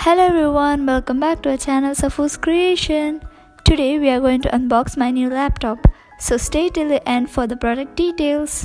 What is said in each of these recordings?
Hello everyone, welcome back to our channel Safus Creation. Today we are going to unbox my new laptop, so stay till the end for the product details.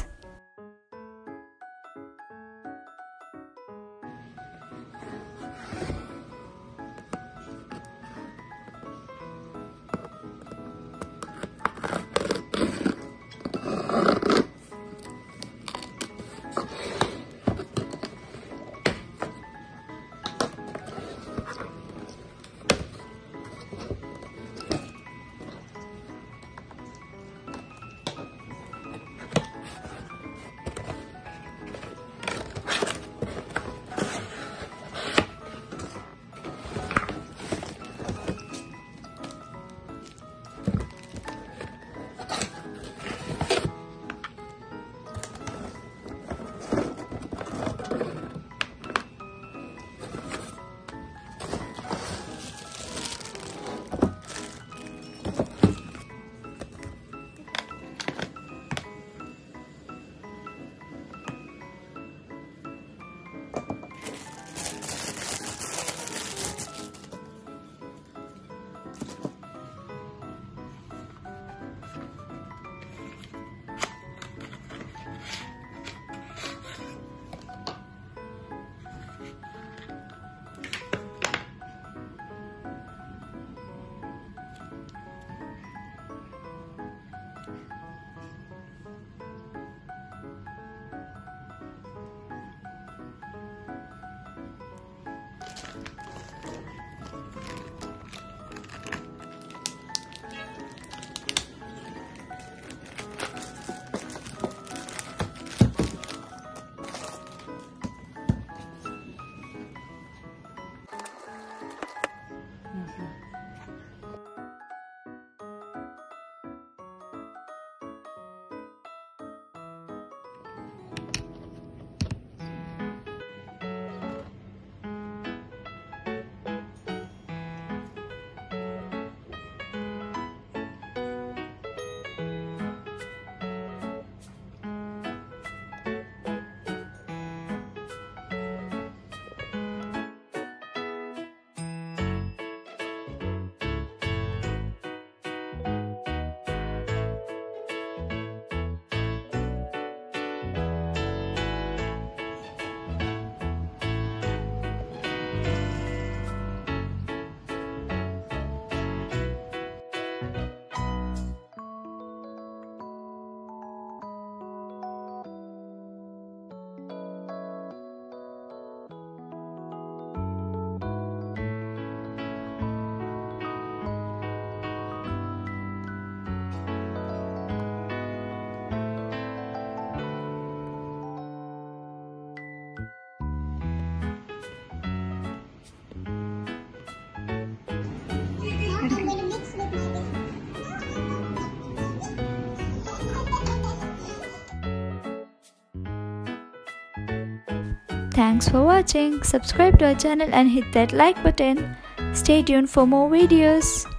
Thanks for watching. Subscribe to our channel and hit that like button. Stay tuned for more videos.